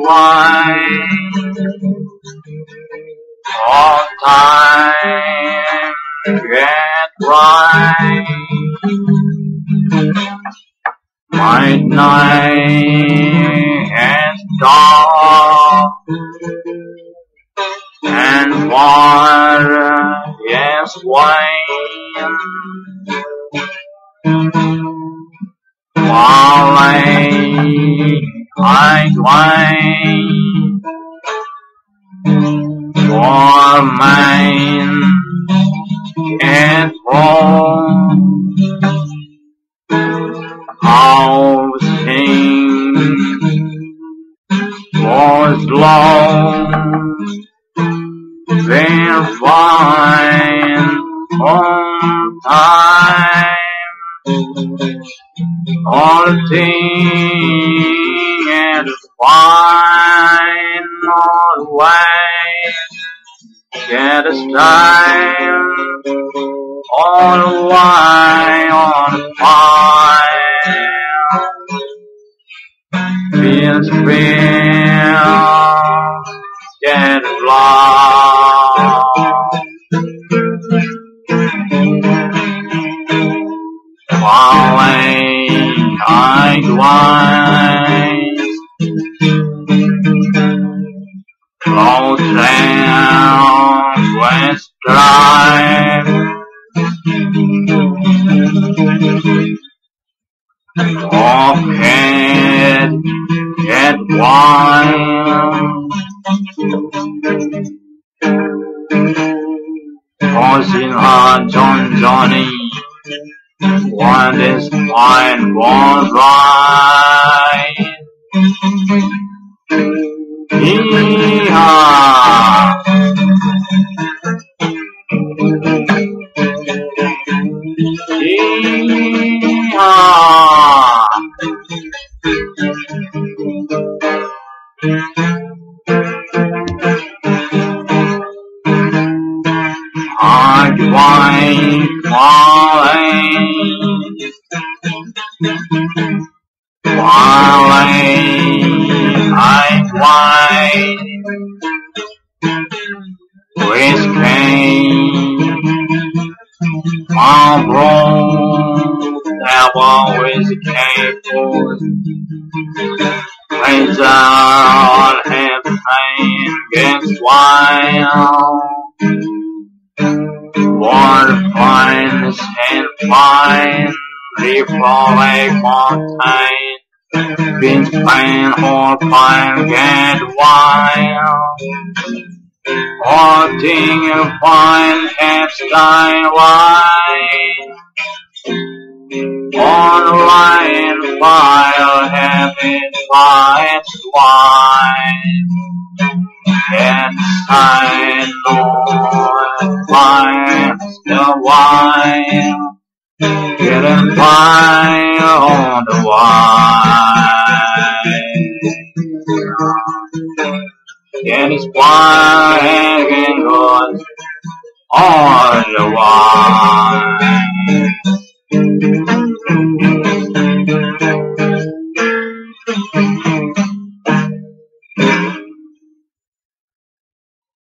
wine. All time get right. Midnight has dark, and water is wine. While I wine, for mine is wrong. Our sing was long, they're fine on time. All things is fine always. Get a style all white on fire. Feels get lost. While I glide, close down West Drive. Off head, get wild. Cousyn, Jhonny, what is fine was right. Hee-haw! Hee-haw! Hard wine falling, while I wine whiskey, Marlboro, that always came for. Raise out, have pain, gets wild. Water finds and fine, leaf from a mountain. Beans, pine, or pine, get wild. All thing you find, have sky wide. On line, fire, have it fast wide. Inside, Lord, finds the wine. Getting fire on the wine. Get his wine hanging good on the wine.